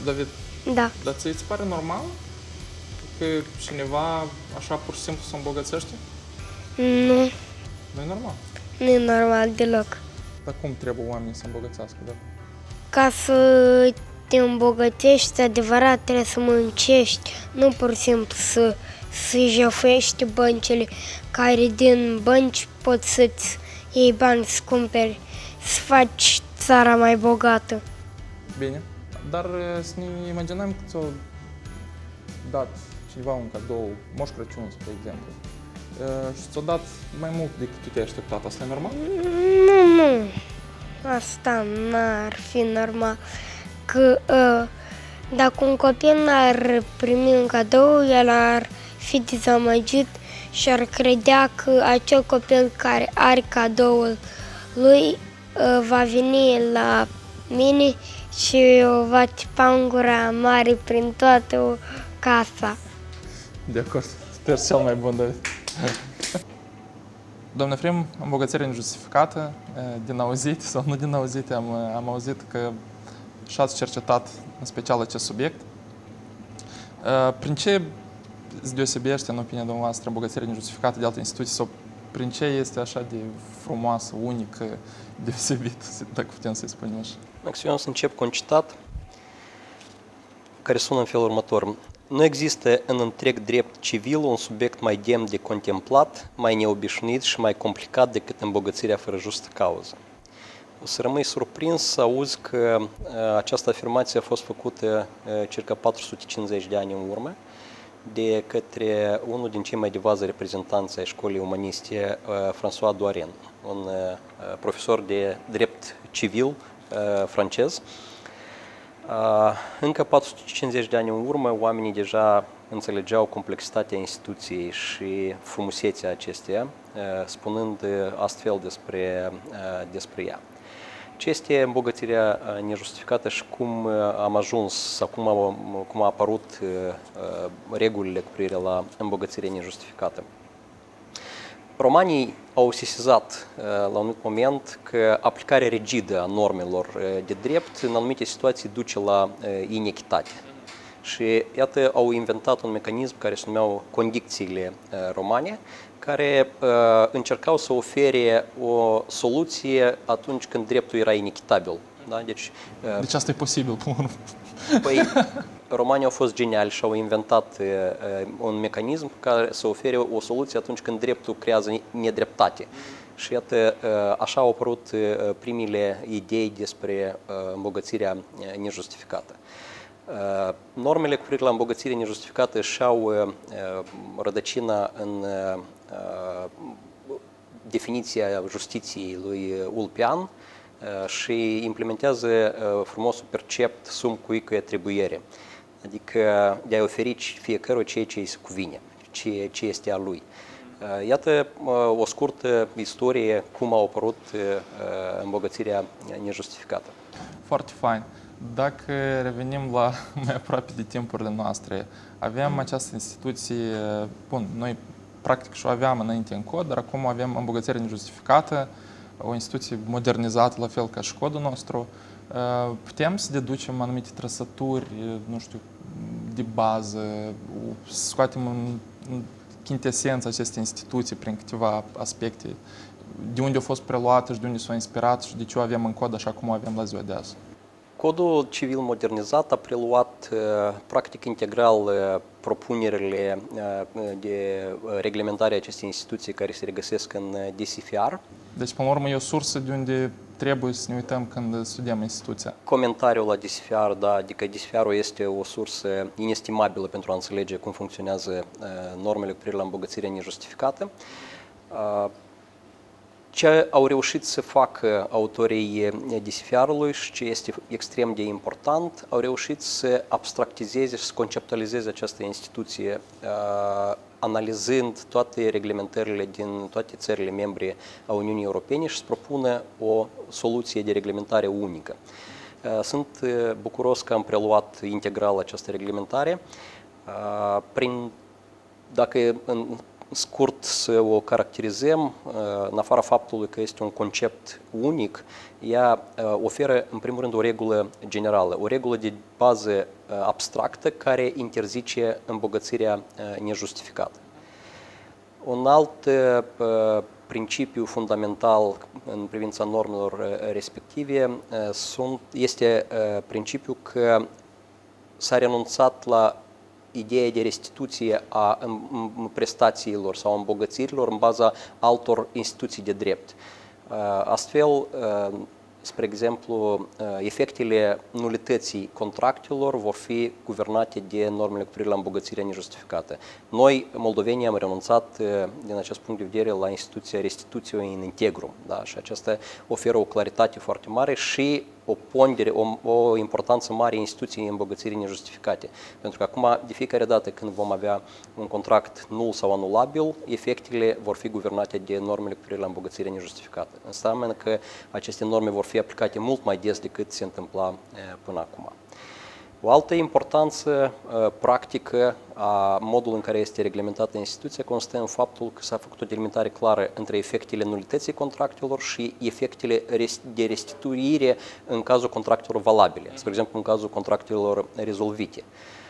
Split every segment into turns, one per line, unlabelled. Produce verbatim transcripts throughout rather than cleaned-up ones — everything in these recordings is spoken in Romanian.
David.
Da.
Dar ți se pare normal că cineva așa pur și simplu se îmbogățește?
Nu,
Nu e normal.
nu e normal deloc.
Dar cum trebuie oamenii să îmbogățească? Da?
Ca să te îmbogățești, adevărat, trebuie să muncești, nu pur și simplu să, să jefuiești băncile, care din bănci poți să-ți iei bani să cumperi, să faci țara mai bogată.
Bine. Dar să ne imaginăm că ți-a dat cineva un cadou, Moș Crăciun, spre exemplu, și ți-a dat mai mult decât tu te-ai așteptat. Asta e normal?
Nu, nu. Asta n-ar fi normal. Că uh, dacă un copil n-ar primi un cadou, el ar fi dezamăgit și ar credea că acel copil care are cadoul lui uh, va veni la mine și o va țipa în gura mare prin toată casa.
De acord. Sper cel mai bun, David. Doamne Frim, îmbogățire nejustificată, din auzit sau nu din auzit, am, am auzit că și-ați cercetat în special acest subiect. Prin ce se deosebește, în opinia dumneavoastră, îmbogățirea nejustificată de alte instituții sau prin ce este așa de frumoasă, unică, deosebit, dacă putem să-i spunem așa?
Eu o să încep cu un citat care sună în felul următor. Nu există în întreg drept civil un subiect mai demn de contemplat, mai neobișnuit și mai complicat decât îmbogățirea fără justă cauză. O să rămâi surprins să auzi că această afirmație a fost făcută circa patru sute cincizeci de ani în urmă de către unul din cei mai de vază reprezentanți ai școlii umaniste, François Doiren, un profesor de drept civil francez. Încă patru sute cincizeci de ani în urmă, oamenii deja înțelegeau complexitatea instituției și frumusețea acesteia, spunând astfel despre, despre ea. Ce este îmbogățirea nejustificată și cum am ajuns sau cum a, cum a apărut regulile cu privire la îmbogățirea nejustificată? Romanii au sesizat la un anumit moment că aplicarea rigidă a normelor de drept în anumite situații duce la inechitate. Și iată, au inventat un mecanism care se numeau condicțiile romane, care încercau să ofere o soluție atunci când dreptul era inechitabil. Da? Deci,
deci asta e posibil, până la urmă.
Păi, romanii au fost geniali și au inventat uh, un mecanism care să ofere o soluție atunci când dreptul creează nedreptate. Și iată, uh, așa au apărut uh, primele idei despre uh, îmbogățirea nejustificată. Uh, normele cu privire la îmbogățire nejustificată și-au uh, rădăcina în uh, definiția justiției lui Ulpian, și implementează frumosul percept sum cuique atribuire, adică de a oferi fiecăruia ceea ce îi se cuvine, ce, ce este a lui. Iată o scurtă istorie cum a apărut îmbogățirea nejustificată.
Foarte fain. Dacă revenim la mai aproape de timpurile noastre, avem această instituție, bun, noi practic și-o aveam înainte în cod, dar acum avem îmbogățirea nejustificată, o instituție modernizată, la fel ca și codul nostru. Putem să deducem anumite trăsături, nu știu, de bază, să scoatem în chintesență aceste instituții prin câteva aspecte, de unde au fost preluate și de unde s-au inspirat și de ce o avem în cod așa cum o avem la ziua de azi.
Codul civil modernizat a preluat practic integral propunerile de reglementare a acestei instituții care se regăsesc în D C F R.
Deci, până la urmă, e o sursă de unde trebuie să ne uităm când studiem instituția.
Comentariul la D C F R, da, adică D C F R-ul este o sursă inestimabilă pentru a înțelege cum funcționează normele cu privire la îmbogățirea nejustificată. Ce au reușit să facă autorii D C F R-ului și ce este extrem de important, au reușit să abstractizeze și să conceptualizeze această instituție, analizând toate reglementările din toate țările membre a Uniunii Europene și să propună o soluție de reglementare unică. Sunt bucuros că am preluat integral această reglementare. Prin, dacă în scurt să o caracterizăm, în afara faptului că este un concept unic, ea oferă în primul rând o regulă generală, o regulă de bază abstractă care interzice îmbogățirea nejustificată. Un alt principiu fundamental în privința normelor respective sunt, este principiul că s-a renunțat la ideea de restituție a prestațiilor sau îmbogățirilor în baza altor instituții de drept. Astfel, spre exemplu, efectele nulității contractelor vor fi guvernate de normele cu privire la îmbogățirea nejustificată. Noi, moldovenii, am renunțat din acest punct de vedere la instituția restituției in integrum, da? Și aceasta oferă o claritate foarte mare și o pondere, o, o importanță mare a instituției îmbogățirii nejustificate. Pentru că acum, de fiecare dată când vom avea un contract nul sau anulabil, efectele vor fi guvernate de normele cu privire la îmbogățirea nejustificată. Înseamnă că aceste norme vor fi aplicate mult mai des decât se întâmpla până acum. O altă importanță uh, practică a modului în care este reglementată instituția constă în faptul că s-a făcut o delimitare clară între efectele nulității contractelor și efectele de restituire în cazul contractelor valabile, spre exemplu în cazul contractelor rezolvite.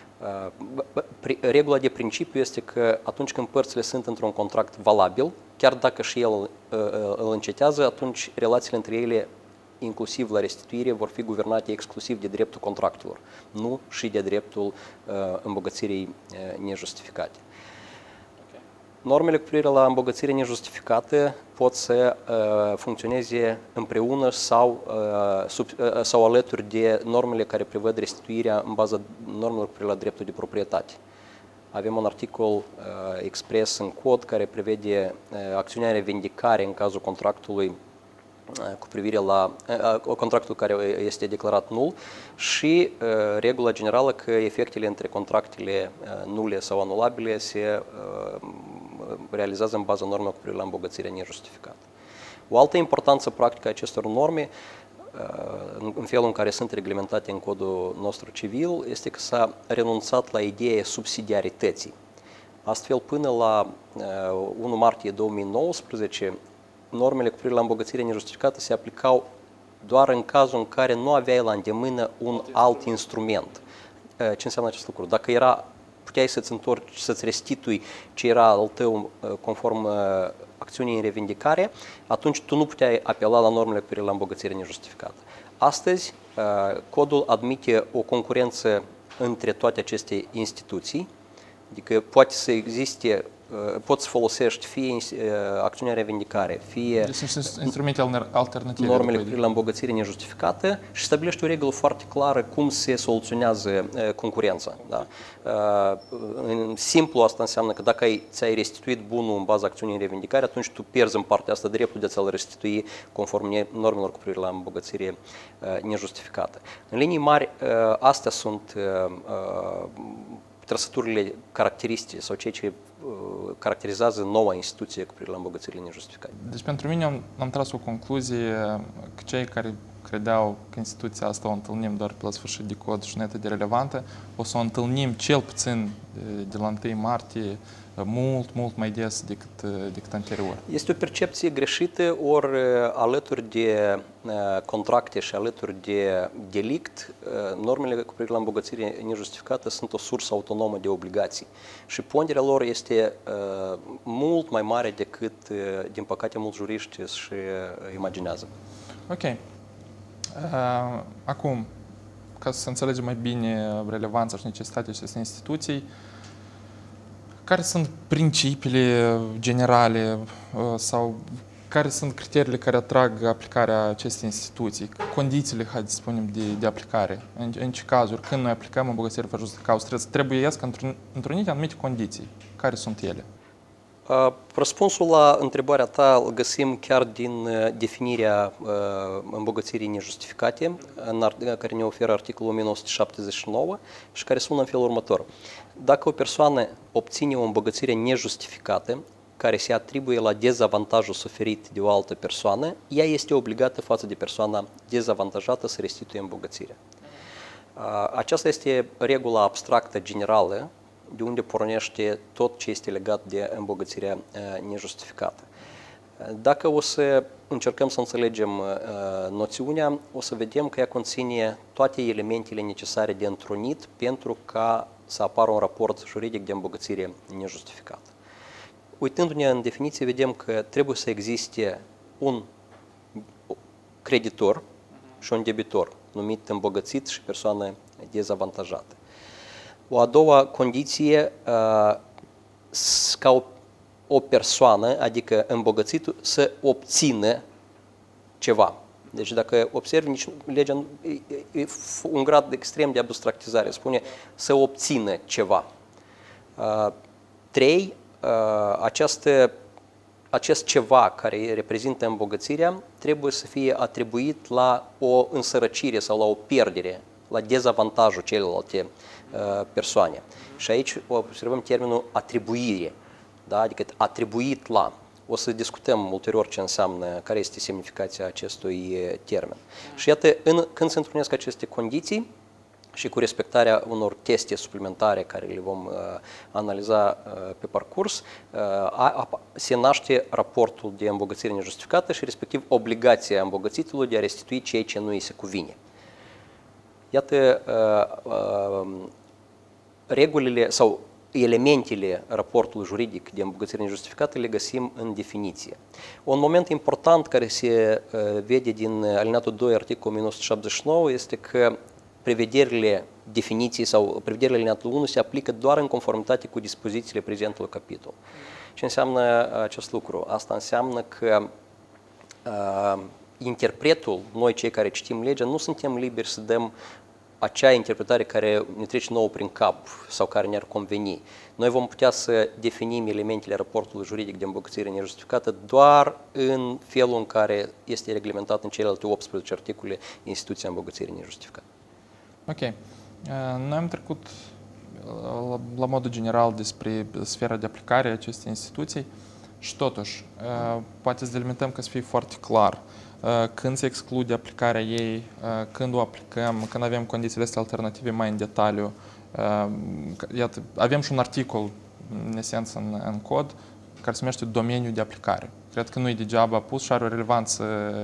Uh, regula de principiu este că atunci când părțile sunt într-un contract valabil, chiar dacă și el uh, îl încetează, atunci relațiile între ele inclusiv la restituire, vor fi guvernate exclusiv de dreptul contractelor, nu și de dreptul uh, îmbogățirii uh, nejustificate. Okay. Normele cu privire la îmbogățire nejustificată pot să uh, funcționeze împreună sau, uh, sub, uh, sau alături de normele care prevăd restituirea în baza normelor cu privire la dreptul de proprietate. Avem un articol uh, expres în cod care prevede uh, acțiunea revendicare în cazul contractului cu privire la uh, contractul care este declarat nul și uh, regula generală că efectele între contractele uh, nule sau anulabile se uh, realizează în baza normelor cu privire la îmbogățirea nejustificată. O altă importanță practică a acestor norme, uh, în felul în care sunt reglementate în codul nostru civil, este că s-a renunțat la ideea subsidiarității. Astfel, până la uh, unu martie două mii nouăsprezece, normele cu privire la îmbogățirea nejustificată se aplicau doar în cazul în care nu aveai la îndemână un alt instrument. Ce înseamnă acest lucru? Dacă era, puteai să-ți întorci, să-ți restitui ce era al tău conform acțiunii în revendicare, atunci tu nu puteai apela la normele cu privire la îmbogățirea nejustificată. Astăzi, codul admite o concurență între toate aceste instituții, adică poate să existe, poți să folosești fie acțiunea revendicare, fie
deci instrumente alternative,
normele cu privire la îmbogățire nejustificată și stabilești o regulă foarte clară cum se soluționează concurența. Da? În simplu asta înseamnă că dacă ai, ți-ai restituit bunul în baza acțiunii revendicare, atunci tu pierzi în partea asta dreptul de a ți-l restitui conform normelor cu privire la îmbogățire nejustificată. În linii mari, astea sunt trăsăturile caracteristice sau ceea ce uh, caracterizează noua instituție cu privire la îmbogățirile nejustificate.
Deci pentru mine am, am tras o concluzie că cei care credeau că instituția asta o întâlnim doar pe la sfârșit de cod și nu este de relevantă, o să o întâlnim cel puțin de, de la întâi martie mult, mult mai des decât, decât anterior.
Este o percepție greșită, ori alături de contracte și alături de delict, normele cu privire la îmbogățire nejustificată sunt o sursă autonomă de obligații și ponderea lor este mult mai mare decât, din păcate, mulți juriști își imaginează.
Ok. Acum, ca să înțelegem mai bine relevanța și necesitatea acestei instituții, care sunt principiile generale sau care sunt criteriile care atrag aplicarea acestei instituții, condițiile, hai să spunem, de, de aplicare, în, în ce cazuri, când noi aplicăm îmbogățirea fără justificare, trebuie să trebuiesc întrunite anumite condiții. Care sunt ele?
Răspunsul la întrebarea ta îl găsim chiar din definirea îmbogățirii nejustificate, care ne oferă articolul o mie nouă sute șaptezeci și nouă și care sună în felul următor. Dacă o persoană obține o îmbogățire nejustificată, care se atribuie la dezavantajul suferit de o altă persoană, ea este obligată față de persoana dezavantajată să restituie îmbogățirea. Aceasta este regula abstractă generală, de unde pornește tot ce este legat de îmbogățirea nejustificată. Dacă o să încercăm să înțelegem uh, noțiunea, o să vedem că ea conține toate elementele necesare de întrunit pentru ca să apară un raport juridic de îmbogățire nejustificată. Uitându-ne în definiție, vedem că trebuie să existe un creditor și un debitor, numit îmbogățit și persoană dezavantajată. O a doua condiție, ca o, o persoană, adică îmbogățitul, să obțină ceva. Deci dacă observi, nici legea e un grad extrem de abstractizare, spune să obțină ceva. Trei, această acest ceva care reprezintă îmbogățirea trebuie să fie atribuit la o însărăcire sau la o pierdere, la dezavantajul celelalte uh, persoane. Și aici observăm termenul atribuire, da? Adică atribuit la. O să discutăm ulterior ce înseamnă, care este semnificația acestui termen. Și iată, în, când se întrunesc aceste condiții, și cu respectarea unor teste suplimentare care le vom uh, analiza uh, pe parcurs, uh, a, a, se naște raportul de îmbogățire nejustificată și respectiv obligația îmbogățitului de a restitui ceea ce nu îi se cuvine. Iată, uh, uh, regulile sau elementele raportului juridic de îmbogățire nejustificată le găsim în definiție. Un moment important care se uh, vede din alineatul doi, articolul o mie nouă sute șaptezeci și nouă, este că prevederile definiției sau prevederile alineatul unu se aplică doar în conformitate cu dispozițiile prezentului capitol. Ce înseamnă acest lucru? Asta înseamnă că uh, interpretul, noi cei care citim legea, nu suntem liberi să dăm acea interpretare care ne trece nouă prin cap sau care ne-ar conveni. Noi vom putea să definim elementele raportului juridic de îmbogățire nejustificată doar în felul în care este reglementat în celelalte optsprezece articole instituția îmbogățirii nejustificată.
Ok. Noi am trecut la, la modul general despre sfera de aplicare a acestei instituții și totuși, poate să delimităm ca să fie foarte clar când se exclude aplicarea ei, când o aplicăm, când avem condițiile astea alternative mai în detaliu. Iată, avem și un articol, în esență, în, în cod, care se numește domeniul de aplicare. Cred că nu e degeaba pus și are o relevanță.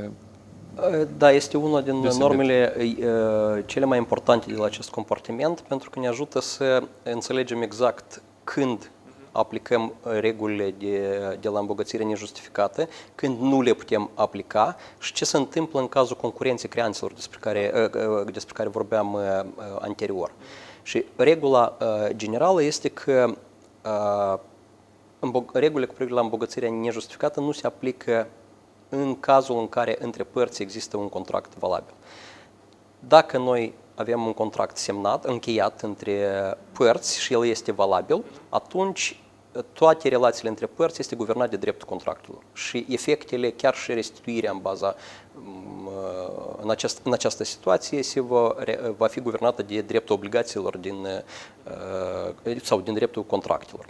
Da, este una din deosebit. normele uh, cele mai importante de la acest compartiment, pentru că ne ajută să înțelegem exact când aplicăm regulile de, de la îmbogățire nejustificată, când nu le putem aplica și ce se întâmplă în cazul concurenței creanțelor despre care, uh, despre care vorbeam uh, anterior. Și regula uh, generală este că uh, regulile cu privire la îmbogățirea nejustificată nu se aplică în cazul în care între părți există un contract valabil. Dacă noi avem un contract semnat, încheiat între părți și el este valabil, atunci toate relațiile între părți este guvernat de dreptul contractului. Și efectele, chiar și restituirea în baza, în, aceast, în această situație, se va, va fi guvernată de dreptul obligațiilor din, sau din dreptul contractelor.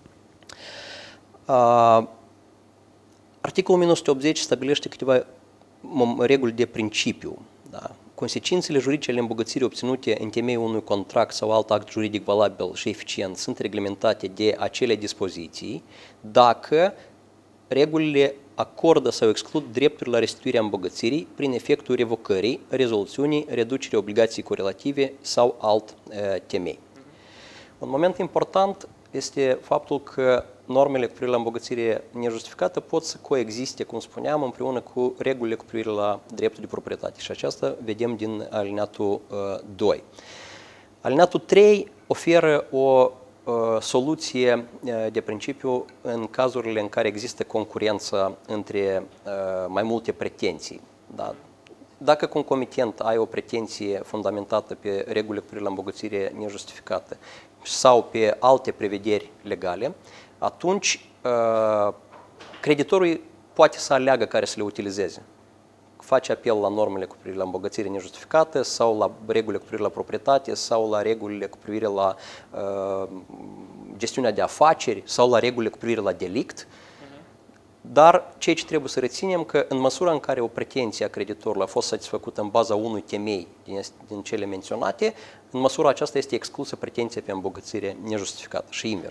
Articolul o mie nouă sute optzeci stabilește câteva reguli de principiu. Da? Consecințele juridice ale îmbogățirii obținute în temeiul unui contract sau alt act juridic valabil și eficient sunt reglementate de acele dispoziții dacă regulile acordă sau exclud dreptul la restituirea îmbogățirii prin efectul revocării, rezoluțiunii, reducerii obligației corelative sau alt e, temei. Un moment important este faptul că normele cu privire la îmbogățire nejustificată pot să coexiste, cum spuneam, împreună cu regulile cu privire la dreptul de proprietate. Și aceasta vedem din alineatul uh, doi. Alineatul trei oferă o uh, soluție uh, de principiu în cazurile în care există concurență între uh, mai multe pretenții. Da? Dacă concomitent ai o pretenție fundamentată pe regulile cu privire la îmbogățire nejustificată sau pe alte prevederi legale, atunci creditorul poate să aleagă care să le utilizeze. Face apel la normele cu privire la îmbogățire nejustificată sau la regulile cu privire la proprietate sau la regulile cu privire la uh, gestiunea de afaceri sau la regulile cu privire la delict. Dar ceea ce trebuie să reținem că în măsura în care o pretenție a creditorului a fost satisfăcută în baza unui temei din, din cele menționate, în măsura aceasta este exclusă pretenția pe îmbogățire nejustificată și invers.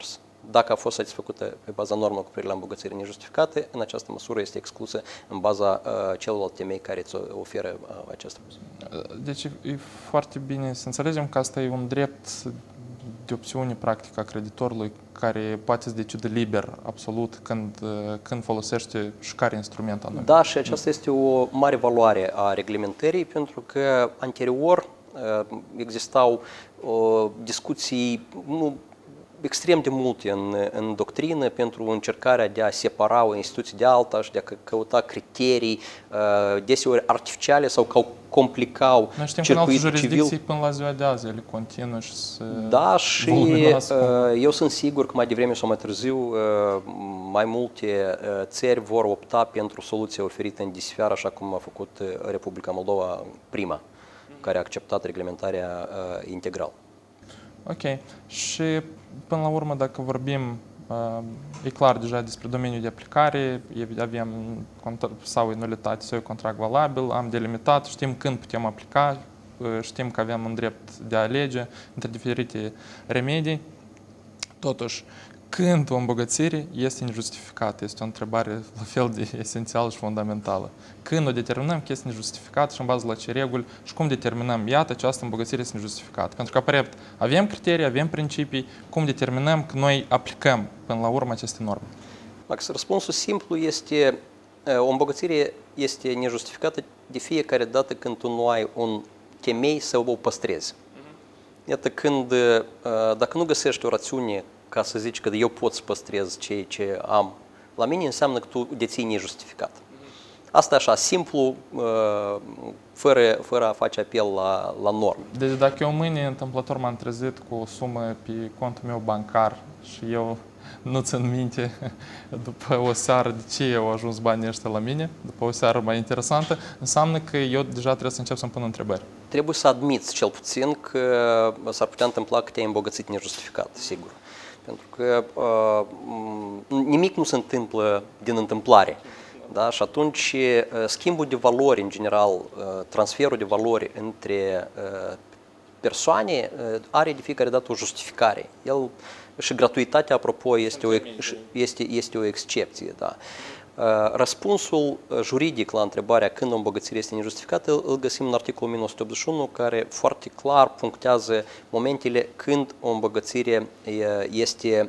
dacă a fost satisfăcută pe baza normelor cu privire la îmbogățiri nejustificate, în această măsură este exclusă în baza uh, celorlalte temei care îți oferă uh, această posibilitate.
Deci e foarte bine să înțelegem că asta e un drept de opțiune practică a creditorului care poate să decide liber, absolut, când, când folosește și care instrument anume.
Da, și aceasta este o mare valoare a reglementării, pentru că anterior existau discuții nu, extrem de multe în, în doctrină pentru încercarea de a separa o instituție de alta și de a căuta criterii deseori artificiale sau că complicau
noi știm că în alte
circuitul
jurisdicții
civil.
Până la ziua de azi ele continuă și se
Da, și uh, eu sunt sigur că mai devreme sau mai târziu uh, mai multe uh, țări vor opta pentru soluția oferită în DISFER, așa cum a făcut uh, Republica Moldova prima, care a acceptat reglementarea uh, integral.
Ok. Și până la urmă, dacă vorbim, uh, e clar deja despre domeniul de aplicare, avem sau e nulitate sau e contract valabil, am delimitat, știm când putem aplica, știm că avem un drept de a alege între diferite remedii. Totuși, când o îmbogățire este nejustificată? Este o întrebare la fel de esențială și fundamentală. Când o determinăm că este nejustificată și în bază la ce reguli și cum determinăm, iată, această îmbogățire este nejustificată? Pentru că, aparent, avem criterii, avem principii, cum determinăm că noi aplicăm până la urmă aceste norme?
Max, răspunsul simplu este, o îmbogățire este nejustificată de fiecare dată când tu nu ai un temei să o păstrezi. Iată, când, dacă nu găsești o rațiune ca să zici că eu pot să păstrez ceea ce am la mine, înseamnă că tu deții nejustificat. Asta așa, simplu, fără, fără a face apel la, la norme.
Deci dacă eu mâine întâmplător m-am trezit cu o sumă pe contul meu bancar și eu nu țin minte după o seară de ce au ajuns banii ăștia la mine, după o seară mai interesantă, înseamnă că eu deja trebuie să încep să-mi pun întrebări.
Trebuie să admiți cel puțin că s-ar putea întâmpla că te-ai îmbogățit nejustificat, sigur. Pentru că uh, nimic nu se întâmplă din întâmplare. Da? Și atunci schimbul de valori, în general, transferul de valori între persoane are de fiecare dată o justificare. El, și gratuitatea, apropo, este o, este, este o excepție. Da? Răspunsul juridic la întrebarea când o îmbogățire este nejustificată îl găsim în articolul o mie nouă sute optzeci și unu, care foarte clar punctează momentele când o îmbogățire este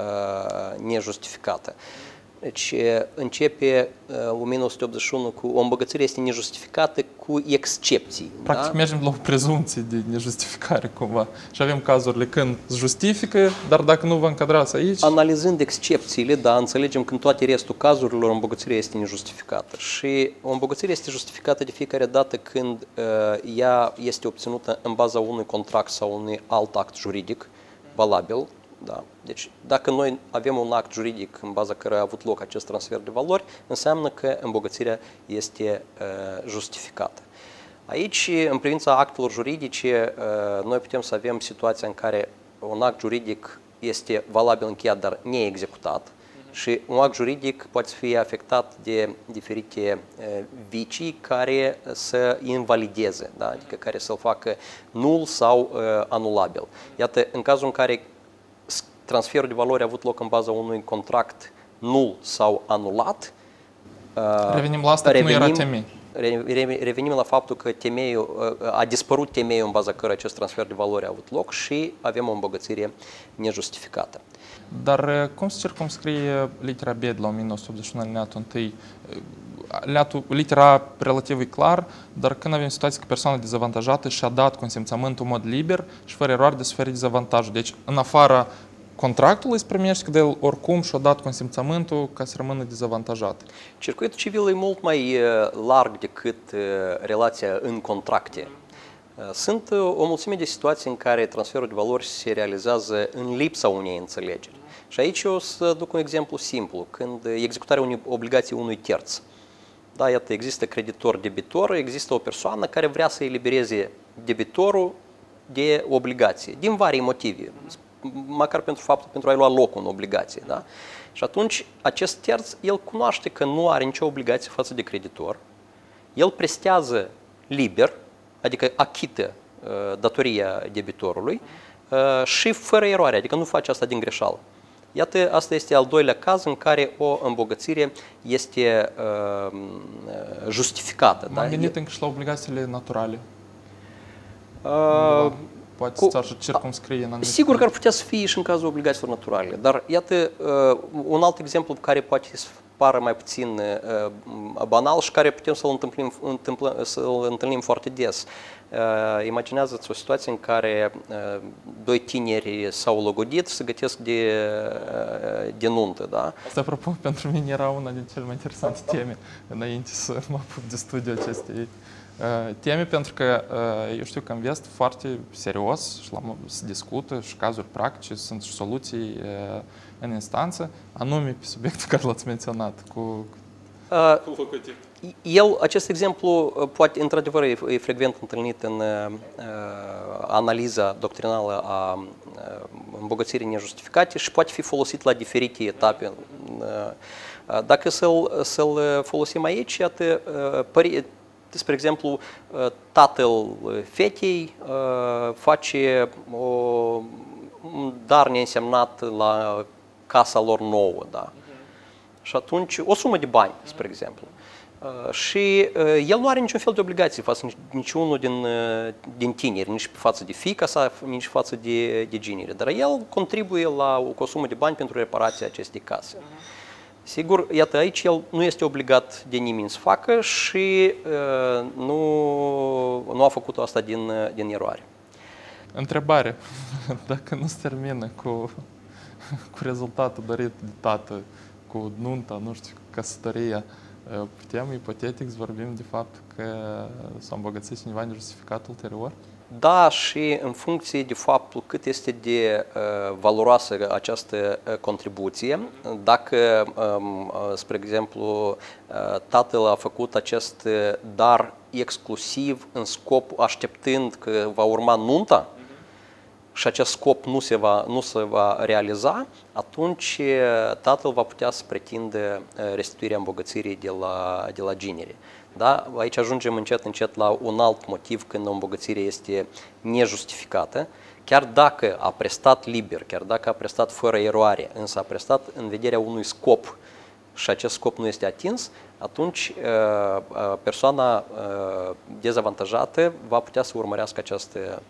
nejustificată. Deci începe o mie nouă sute optzeci și unu cu o îmbogățire este nejustificată cu excepții.
Practic da? Mergem la o prezumție de nejustificare cumva și avem cazurile când se justifică, dar dacă nu vă încadrați aici...
Analizând excepțiile, da, înțelegem că în toate restul cazurilor o îmbogățire este nejustificată și o îmbogățire este justificată de fiecare dată când uh, ea este obținută în baza unui contract sau unui alt act juridic valabil. Da. Deci, dacă noi avem un act juridic în baza căruia a avut loc acest transfer de valori, înseamnă că îmbogățirea este uh, justificată. Aici, în privința actelor juridice, uh, noi putem să avem situația în care un act juridic este valabil încheiat, dar neexecutat, uh-huh. și un act juridic poate fi afectat de diferite uh, vicii care să invalideze, da? Adică care să-l facă nul sau uh, anulabil. Iată, în cazul în care transferul de valori a avut loc în baza unui contract nul sau anulat.
Revenim la asta revenim, că nu era temei.
Revenim la faptul că temeiul, a dispărut temeiul în baza căruia acest transfer de valori a avut loc și avem o îmbogățire nejustificată.
Dar cum se circumscrie litera B de la o mie nouă sute optzeci și unu alineatul unu? Alineatul, litera relativ e clar, dar când avem situații că persoana dezavantajată și-a dat consimțământul în mod liber și fără eroare de suferit dezavantajul. Deci, în afara contractul îți primești că el oricum și-a dat consimțământul ca să rămână dezavantajat.
Circuitul civil e mult mai larg decât relația în contracte. Sunt o mulțime de situații în care transferul de valori se realizează în lipsa unei înțelegeri. Și aici eu o să duc un exemplu simplu, când executarea unei obligații unui terț. Da, iată, există creditor-debitor, există o persoană care vrea să elibereze debitorul de obligație, din vari motive, măcar pentru faptul pentru a-i lua locul în obligație. Da? Și atunci, acest terț, el cunoaște că nu are nicio obligație față de creditor, el prestează liber, adică achită uh, datoria debitorului uh, și fără eroare, adică nu face asta din greșeală. Iată, asta este al doilea caz în care o îmbogățire este uh, justificată.
M-am
da?
gândit încă și la obligațiile naturale.
Uh,
Poate
cu-
să circumscrie în anumite...
Sigur că ar putea să fie și în cazul obligațiilor naturale, dar iată uh, un alt exemplu care poate să pară mai puțin uh, banal și care putem să-l întâmplim, întâmplă, să-l întâlnim foarte des. Uh, imaginează-ți o situație în care uh, doi tineri s-au logodit și se gătesc de, uh, de nuntă. Da?
Asta, apropo, pentru mine era una din cele mai interesante teme înainte să mă apuc de studiu acestei uh, teme, pentru că uh, eu știu că în vest foarte serios și la, se discută și cazuri practice, sunt și soluții uh, în instanță, anume pe subiectul care l-ați menționat cu...
Uh,
cu logodit.
El, acest exemplu, poate, într-adevăr, e, e frecvent întâlnit în uh, analiza doctrinală a uh, îmbogățirii nejustificate și poate fi folosit la diferite etape. Uh, dacă să-l, să-l folosim aici, iată, uh, pări, spre exemplu, uh, tatăl fetei uh, face o, un dar neînsemnat la casa lor nouă, da? Și atunci, o sumă de bani, spre exemplu. Uh, și uh, el nu are niciun fel de obligații față niciunul din, uh, din tineri, nici față de fiica sa, nici față de, de genere. Dar el contribuie la o, o sumă de bani pentru reparația acestei case. Sigur, iată, aici el nu este obligat de nimeni să facă și uh, nu, nu a făcut asta din, din eroare.
Întrebare. Dacă nu se termină cu, cu rezultatul dorit de tată, cu nunta, nu știu, căsătoria, putem, ipotetic, să vorbim de fapt că s-a îmbogățit cineva nejustificat ulterior?
Da, și în funcție de faptul cât este de uh, valoroasă această uh, contribuție, dacă, um, uh, spre exemplu, uh, tatăl a făcut acest dar exclusiv în scop așteptând că va urma nunta, și acest scop nu se va, nu se va realiza, atunci tatăl va putea să pretindă restituirea îmbogățirii de la, de la genere. Da? Aici ajungem încet, încet la un alt motiv când o îmbogățire este nejustificată, chiar dacă a prestat liber, chiar dacă a prestat fără eroare, însă a prestat în vederea unui scop și acest scop nu este atins, atunci persoana dezavantajată va putea să urmărească această.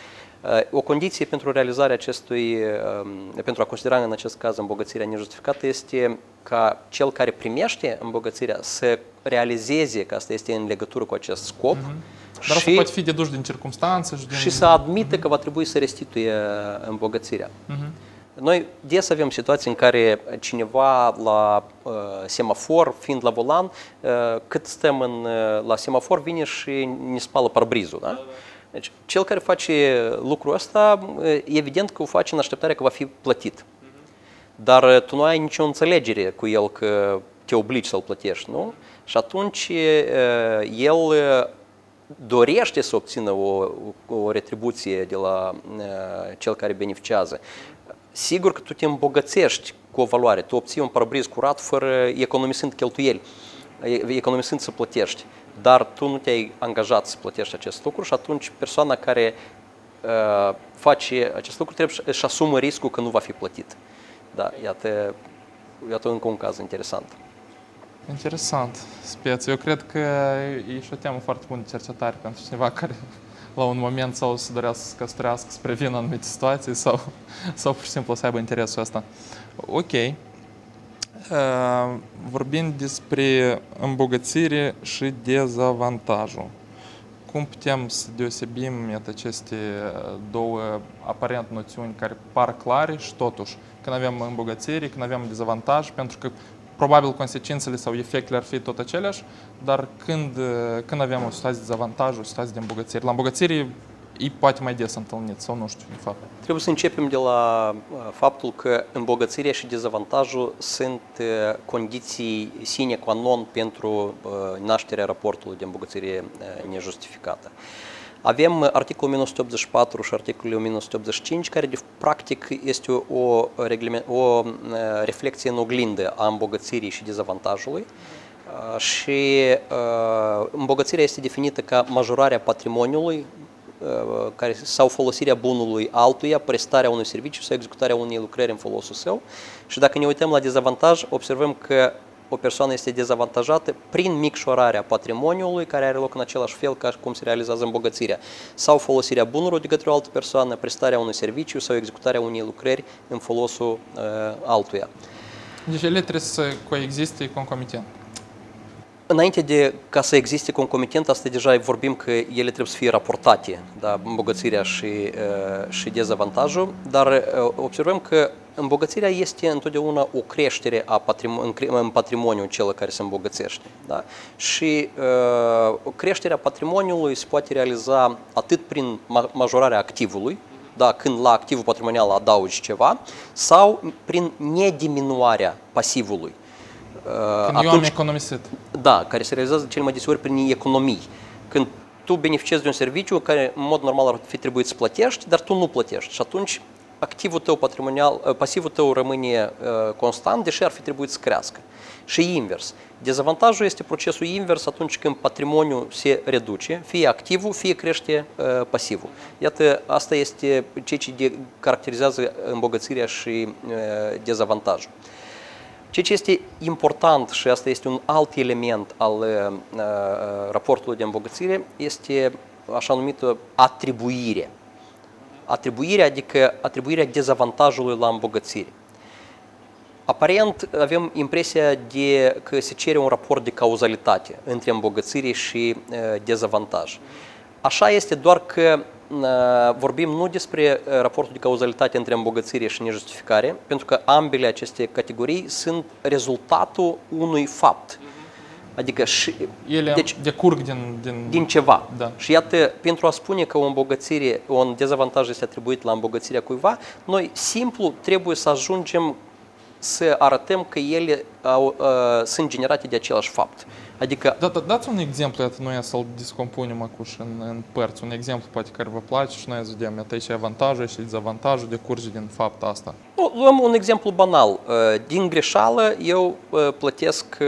O condiție pentru realizarea acestui, pentru a considera în acest caz îmbogățirea nejustificată este ca cel care primește îmbogățirea să realizeze că asta este în legătură cu acest scop.
Mm-hmm. Dar asta poate fi dedus din circumstanțe și din...
Și să admită că va trebui să restituie îmbogățirea. Mm-hmm. Noi des avem situații în care cineva la uh, semafor, fiind la volan, uh, cât stăm în, uh, la semafor, vine și ne spală parbrizul. Da? Deci, cel care face lucrul ăsta, evident că o face în așteptarea că va fi plătit. Dar tu nu ai nicio înțelegere cu el că te obligi să-l plătești, nu? Și atunci el dorește să obțină o, o retribuție de la cel care beneficiază. Sigur că tu te îmbogățești cu o valoare, tu obții un parbriz curat fără economisind cheltuieli, economisind să plătești. Dar tu nu te-ai angajat să plătești acest lucru și atunci persoana care uh, face acest lucru trebuie să-și asumă riscul că nu va fi plătit. Da, iată, iată încă un caz interesant.
Interesant, Speț. Eu cred că e și o temă foarte bună de cercetare pentru cineva care la un moment sau să dorea să se căsătorească, să prevină anumite situații sau, sau pur și simplu să aibă interesul ăsta. Ok. Uh, vorbind despre îmbogățire și dezavantajul. Cum putem să deosebim iată, aceste două aparent noțiuni care par clare și totuși când avem îmbogățire, când avem dezavantaj, pentru că probabil consecințele sau efectele ar fi tot aceleași, dar când, când avem o situație de dezavantaj, o situație de îmbogățire. La îmbogățire e poate mai des întâlnit sau nu știu, de fapt.
Trebuie să începem de la faptul că îmbogățirea și dezavantajul sunt condiții sine qua non pentru nașterea raportului de îmbogățire nejustificată. Avem articolul o mie nouă sute optzeci și patru și articolul o mie nouă sute optzeci și cinci, care de practic este o, o reflecție în oglindă a îmbogățirii și dezavantajului. Și îmbogățirea este definită ca majorarea patrimoniului care, sau folosirea bunului altuia, prestarea unui serviciu sau executarea unei lucrări în folosul său. Și dacă ne uităm la dezavantaj, observăm că o persoană este dezavantajată prin micșorarea patrimoniului, care are loc în același fel ca cum se realizează îmbogățirea, sau folosirea bunurilor de către o altă persoană, prestarea unui serviciu sau executarea unei lucrări în folosul uh, altuia.
Deci ele trebuie să coexiste concomitent.
Înainte de ca să existe concomitent, asta deja vorbim că ele trebuie să fie raportate, da, îmbogățirea și, uh, și dezavantajul, dar uh, observăm că îmbogățirea este întotdeauna o creștere a patrimon în patrimoniul celor care se îmbogățește. Da? Și uh, creșterea patrimoniului se poate realiza atât prin majorarea activului, da, când la activul patrimonial adaugi ceva, sau prin nediminuarea pasivului.
Când eu am economisit.
Da, care se realizează cel mai deseori prin economii. Când tu beneficiezi de un serviciu care în mod normal ar fi trebuit să plătești, dar tu nu plătești. Și atunci activul tău patrimonial, pasivul tău rămâne uh, constant, deși ar fi trebuit să crească. Și invers. Dezavantajul este procesul invers atunci când patrimoniul se reduce, fie activul, fie crește uh, pasivul. Iată, asta este ceea ce de caracterizează îmbogățirea și uh, dezavantajul. Ceea ce este important, și asta este un alt element al uh, raportului de îmbogățire, este așa numită atribuire. Atribuirea, adică atribuirea dezavantajului la îmbogățire. Aparent avem impresia de că se cere un raport de cauzalitate între îmbogățire și uh, dezavantaj. Așa este, doar că vorbim nu despre raportul de cauzalitate între îmbogățire și nejustificare, pentru că ambele aceste categorii sunt rezultatul unui fapt. Adică și,
ele
deci,
decurg din, din...
din ceva.
Da.
Și iată, pentru a spune că o îmbogățire, un dezavantaj este atribuit la îmbogățirea cuiva, noi simplu trebuie să ajungem să arătăm că ele au, uh, sunt generate de același fapt. Adică...
Da, da, dați un exemplu, iată, noi să-l discompunem acum în, în părți. Un exemplu poate care vă place și noi să vedem, iată, și avantajul și dezavantajul decurge din faptul asta.
Nu, luăm un exemplu banal. Din greșeală eu plătesc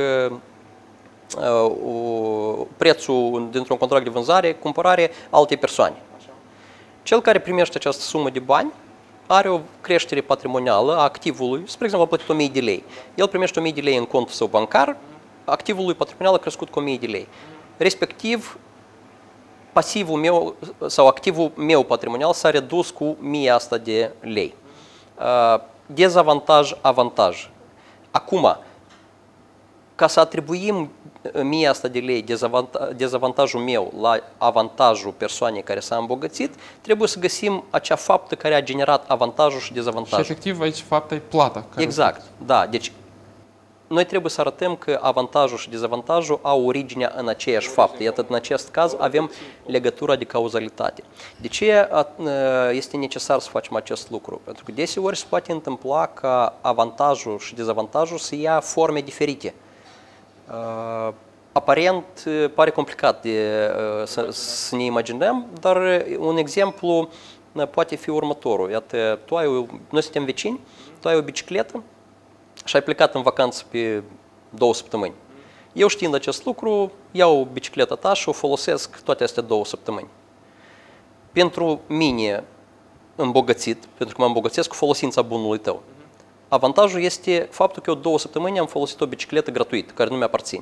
prețul dintr-un contract de vânzare, cumpărare altei persoane. Cel care primește această sumă de bani are o creștere patrimonială a activului, spre exemplu a plătit o mie de lei. El primește o mie de lei în contul său bancar, activul lui patrimonial a crescut cu o mie de lei. Respectiv, pasivul meu sau activul meu patrimonial s-a redus cu mie asta de lei. Dezavantaj, avantaj. Acum, ca să atribuim mie asta de lei dezavantajul meu la avantajul persoanei care s-a îmbogățit, trebuie să găsim acea faptă care a generat avantajul și dezavantajul.
Și efectiv aici fapta e plata.
Exact, da. Deci, noi trebuie să arătăm că avantajul și dezavantajul au originea în aceeași faptă. Iată, în acest caz avem legătura de cauzalitate. De ce este necesar să facem acest lucru? Pentru că deseori se poate întâmpla ca avantajul și dezavantajul să ia forme diferite. Aparent pare complicat de, să, să ne imaginăm, dar un exemplu poate fi următorul. Iată, tu ai o, noi suntem vecini, tu ai o bicicletă și ai plecat în vacanță pe două săptămâni. Eu, știind acest lucru, iau bicicleta ta și o folosesc toate astea două săptămâni. Pentru mine îmbogățit, pentru că mă îmbogățesc cu folosința bunului tău. Avantajul este faptul că eu două săptămâni am folosit o bicicletă gratuită, care nu mi-aparține.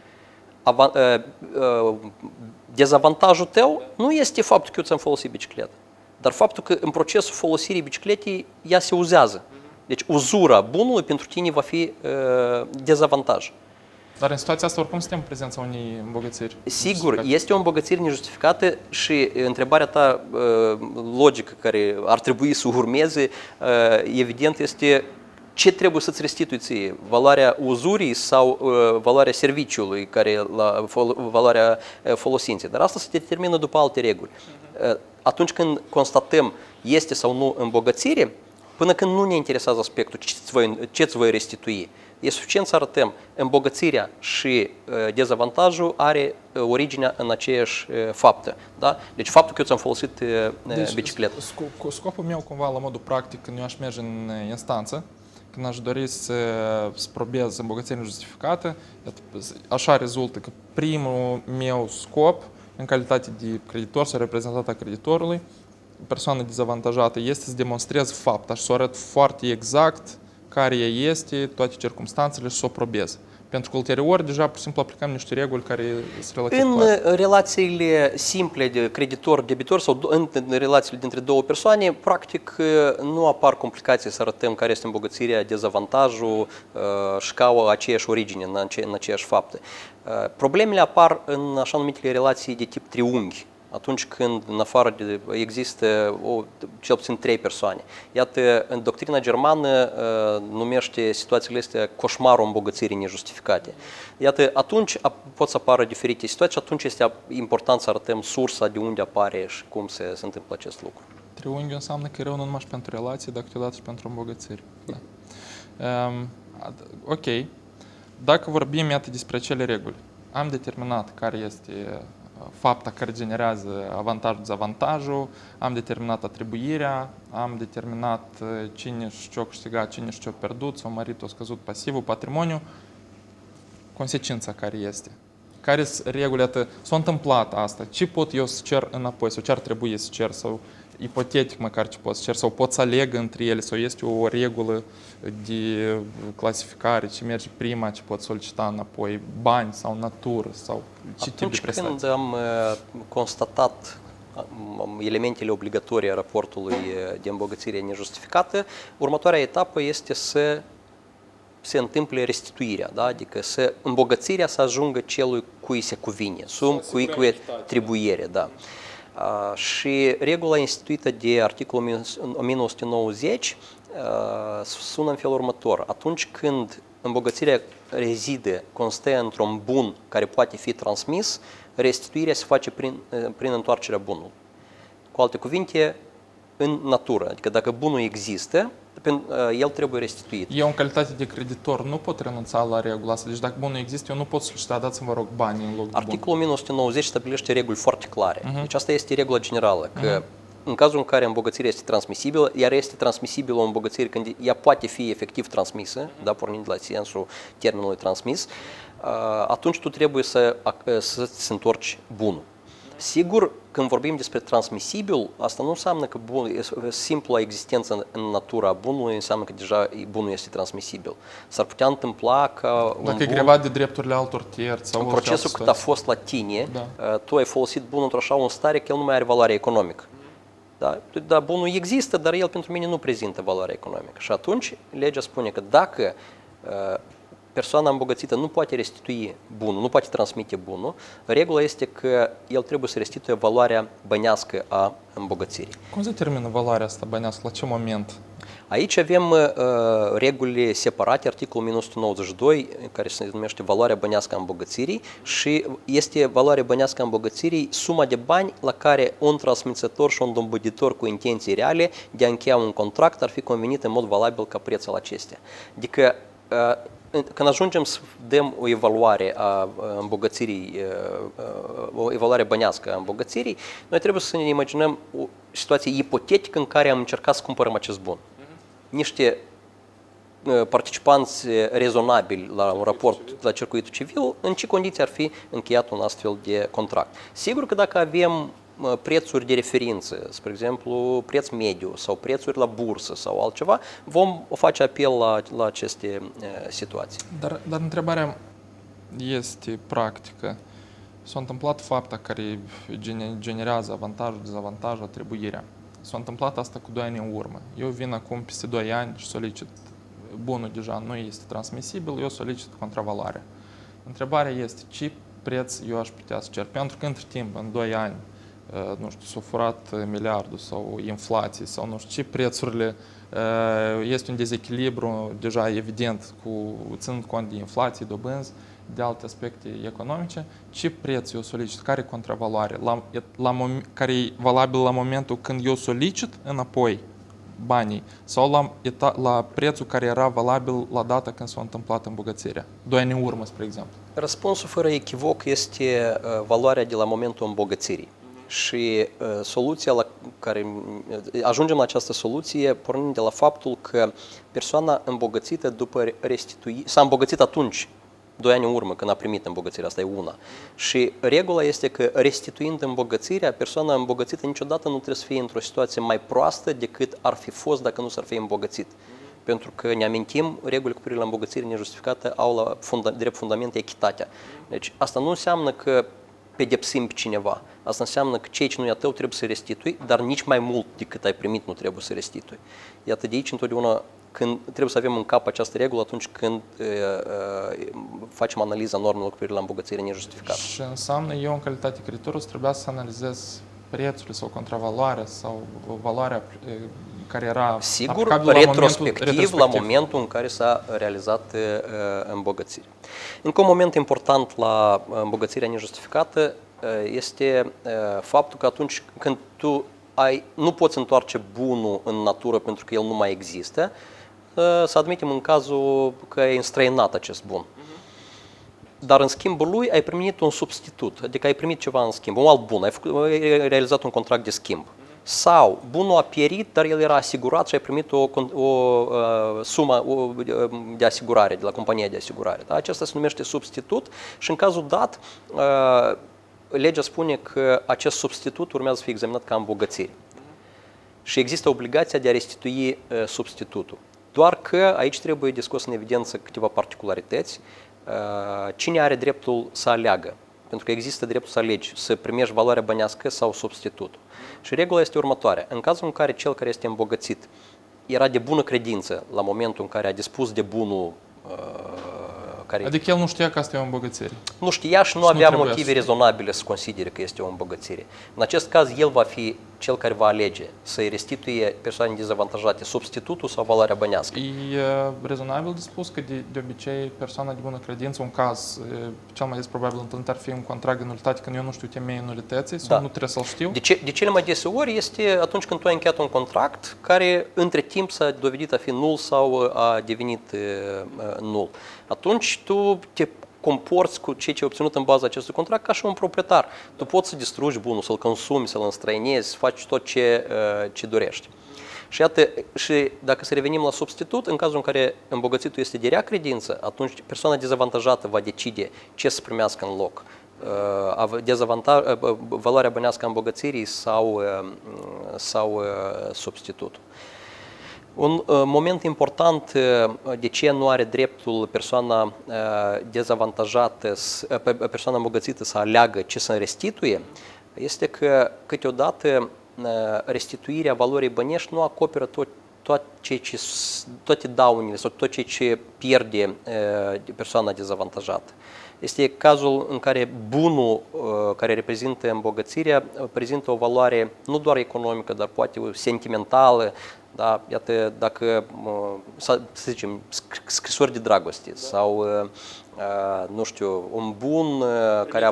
Dezavantajul tău nu este faptul că eu ți-am folosit bicicleta, dar faptul că în procesul folosirii bicicletei ea se uzează. Deci uzura bunului pentru tine va fi uh, dezavantaj.
Dar în situația asta oricum suntem în prezența unei îmbogățiri.
Sigur, este o îmbogățire nejustificată și întrebarea ta uh, logică care ar trebui să urmeze, uh, evident, este ce trebuie să-ți restitui ție? Valoarea uzurii sau uh, valoarea serviciului, care la fol valoarea uh, folosinței? Dar asta se determină după alte reguli. Uh, atunci când constatăm este sau nu îmbogățire, până când nu ne interesează aspectul ce-ți voi, ce-ți voi restitui, e suficient să arătăm îmbogățirea și uh, dezavantajul are uh, originea în aceeași uh, faptă. Da? Deci faptul că eu ți-am folosit uh, deci, bicicleta.
Sc scopul meu, cumva, la modul practic, când eu aș merge în instanță, când aș dori să, să probez îmbogățirea nejustificată, așa rezultă că primul meu scop în calitate de creditor sau reprezentant a creditorului, persoana dezavantajată este să demonstreze fapta și să o arăt foarte exact care ea este, toate circumstanțele și să o probeze. Pentru că ulterior deja pur și simplu aplicăm niște reguli care sunt relativ
În
clare.
relațiile simple de creditor-debitor sau în relațiile dintre două persoane, practic nu apar complicații să arătăm care este îmbogățirea, dezavantajul și ca o aceeași origine în aceeași fapte. Problemele apar în așa numitele relații de tip triunghi, atunci când în afară de, există o, cel puțin trei persoane. Iată, în doctrina germană uh, numește situațiile astea coșmarul îmbogățirii nejustificate. Iată, atunci pot să apară diferite situații și atunci este important să arătăm sursa de unde apare și cum se, se întâmplă acest lucru.
Triunghiul înseamnă că e rău nu numai și pentru relații, dar câteodată și pentru îmbogățiri. Da. Um, ok. Dacă vorbim, iată, despre acele reguli, am determinat care este fapta care generează avantajul, dezavantajul, am determinat atribuirea, am determinat cine și ce-o câștigat, cine și ce-o pierdut, s-o mărit, o scăzut pasivul, patrimoniu, consecința care este. Care sunt regulile, s-a întâmplat asta, ce pot eu să cer înapoi, sau ce ar trebui să cer, sau ipotetic măcar ce pot să cer, sau pot să aleg între ele, sau este o regulă de clasificare, ce merge prima, ce pot solicita înapoi, bani sau natură, sau ce tip de prestații.
Atunci când am constatat elementele obligatorii a raportului de îmbogățire nejustificată, următoarea etapă este să se întâmple restituirea, da? Adică să, îmbogățirea să ajungă celui cui se cuvine, sum cui cui tribuiere. Da. Uh, și regula instituită de articolul o mie nouă sute nouăzeci uh, sună în felul următor. Atunci când îmbogățirea rezide, constă într-un bun care poate fi transmis, restituirea se face prin, prin întoarcerea bunului. Cu alte cuvinte, în natură. Adică dacă bunul există, el trebuie restituit.
Eu, în calitate de creditor, nu pot renunța la regula asta. Deci dacă bunul există, eu nu pot solicita, dați-mi, vă rog, bani în loc de
Articolul o mie nouă sute nouăzeci stabilește reguli foarte clare.
Uh-huh.
Deci asta este regula generală, că
uh-huh.
în cazul în care îmbogățirea este transmisibilă, iar este transmisibilă o îmbogățire când ea poate fi efectiv transmisă, da, pornind la sensul termenului transmis, atunci tu trebuie să, să-ți întorci bunul. Sigur, când vorbim despre transmisibil, asta nu înseamnă că bun, simpla existență în natura bunului înseamnă că deja bunul este transmisibil. S-ar putea întâmpla ca
Dacă e grevat de drepturile altor terți sau
în procesul cât a fost la tine, da. Tu ai folosit bunul într-așa o stare că el nu mai are valoare economică. Da? Da, bunul există, dar el pentru mine nu prezintă valoare economică. Și atunci legea spune că dacă persoana îmbogățită nu poate restitui bunul, nu poate transmite bunul, regula este că el trebuie să restituie valoarea bănească a îmbogățirii.
Cum se termină valoarea asta bănească? La ce moment?
Aici avem uh, regulile separate, articolul o mie nouă sute nouăzeci și doi, care se numește valoarea bănească a îmbogățirii și este valoarea bănească a îmbogățirii suma de bani la care un transmițător și un dobânditor cu intenții reale de a încheia un contract ar fi convenit în mod valabil ca preț al acestea. Adică uh, când ajungem să dăm o evaluare a îmbogățirii, o evaluare bănească a îmbogățirii, noi trebuie să ne imaginăm o situație ipotetică în care am încercat să cumpărăm acest bun. Niște participanți rezonabili la un raport la circuitul civil, în ce condiții ar fi încheiat un astfel de contract. Sigur că dacă avem prețuri de referință, spre exemplu, preț mediu sau prețuri la bursă sau altceva, vom face apel la, la aceste uh, situații.
Dar, dar întrebarea este practică. S-a întâmplat fapta care generează avantajul, dezavantajul, atribuirea. S-a întâmplat asta cu doi ani în urmă. Eu vin acum peste doi ani și solicit, bunul deja nu este transmisibil, eu solicit contravaloare. Întrebarea este ce preț eu aș putea să cer, pentru că între timp, în doi ani, nu știu, s-a furat miliardul sau inflație sau nu știu ce prețurile, este un dezechilibru deja evident cu ținând cont de inflație, dobânzi, de alte aspecte economice, ce preț eu solicit, care e contravaloare, la, la, care e valabil la momentul când eu solicit înapoi banii sau la, la prețul care era valabil la data când s-a întâmplat îmbogățirea, doi ani în urmă, spre exemplu.
Răspunsul fără echivoc este valoarea de la momentul îmbogățirii. Și uh, soluția la care ajungem la această soluție pornind de la faptul că persoana îmbogățită după restituire, s-a îmbogățit atunci doi ani în urmă, când a primit îmbogățirea, asta e una. Și regula este că restituind îmbogățirea, persoana îmbogățită niciodată nu trebuie să fie într-o situație mai proastă decât ar fi fost dacă nu s-ar fi îmbogățit. Pentru că ne amintim, regulile cu privire la îmbogățire nejustificată au la funda, drept fundament echitatea. Deci asta nu înseamnă că pedepsim pe cineva. Asta înseamnă că ceea ce nu e a tău trebuie să restitui, dar nici mai mult decât ai primit nu trebuie să restitui. Iată de aici întotdeauna când trebuie să avem în cap această regulă atunci când uh, uh, facem analiza normelor cu privire la îmbogățire nejustificată.
Și înseamnă eu în calitate de creditor trebuia să analizez prețul sau contravaloarea sau valoarea care era
sigur,
aplicabilă
retrospectiv,
la momentul,
la momentul în care s-a realizat uh, îmbogățire. Încă un moment important la îmbogățirea nejustificată uh, este uh, faptul că atunci când tu ai, nu poți întoarce bunul în natură pentru că el nu mai există, uh, să admitem în cazul că ai înstrăinat acest bun. Dar în schimbul lui ai primit un substitut, adică ai primit ceva în schimb, un alt bun, ai, făcut, ai realizat un contract de schimb. Sau bunul a pierit, dar el era asigurat și ai primit o, o, o sumă o, de asigurare de la compania de asigurare. Da? Acesta se numește substitut și în cazul dat, uh, legea spune că acest substitut urmează să fie examinat ca îmbogățire. Și există obligația de a restitui uh, substitutul. Doar că aici trebuie discutat în evidență câteva particularități. Uh, cine are dreptul să aleagă? Pentru că există dreptul să alegi, să primești valoarea bănească sau substitutul. Și regula este următoarea. În cazul în care cel care este îmbogățit era de bună credință la momentul în care a dispus de bunul uh, care...
Adică el nu știa că asta e o îmbogățire.
Nu știa și nu
și
avea
nu
motive
să...
rezonabile să considere că este o îmbogățire. În acest caz, el va fi cel care va alege să-i restituie persoane dezavantajate substitutul sau valoarea bănească.
E rezonabil de spus că de, de obicei persoana de bună credință, un caz cel mai des probabil întâlnit ar fi un contract de nulitate când eu nu știu temeiul nulității sau da. Nu trebuie să-l știu.
De, ce, de cele mai deseori este atunci când tu ai încheiat un contract care între timp s-a dovedit a fi nul sau a devenit uh, nul. Atunci tu te comporți cu ceea ce ai obținut în baza acestui contract ca și un proprietar. Tu poți să distrugi bunul, să-l consumi, să-l înstrăinezi, să faci tot ce, ce dorești. Și iată, și dacă să revenim la substitut, în cazul în care îmbogățitul este de rea credință, atunci persoana dezavantajată va decide ce să primească în loc. Dezavantaj, valoarea bănească a îmbogățirii sau, sau substitutul. Un uh, moment important uh, de ce nu are dreptul persoana uh, dezavantajată, uh, persoana îmbogățită să aleagă ce să restituie, este că câteodată uh, restituirea valorii bănești nu acoperă tot, tot ce, ce, toate daunile sau tot ce, ce pierde uh, persoana dezavantajată. Este cazul în care bunul uh, care reprezintă îmbogățirea uh, prezintă o valoare nu doar economică, dar poate sentimentală. Da, iată, dacă, să zicem, scrisori de dragoste sau, nu știu, un bun care a,